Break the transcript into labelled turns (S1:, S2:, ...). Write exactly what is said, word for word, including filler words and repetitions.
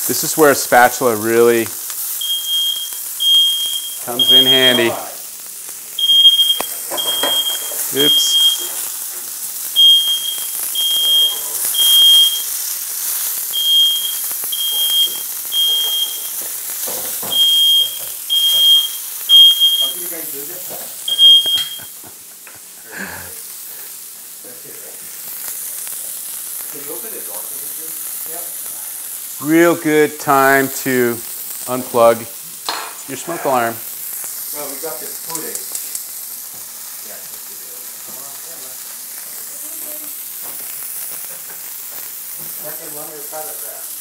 S1: This is where a spatula really comes in handy. Oops.
S2: How do you guys do this? That's it, right? Can you open the door for me, please? Yeah.
S1: Real good time to unplug your smoke alarm.
S2: Well, we got this footage. Yeah, come on, camera. Second one is photograph.